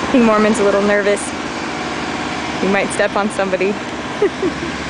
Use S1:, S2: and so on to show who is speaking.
S1: I think Mormon's a little nervous. He might step on somebody.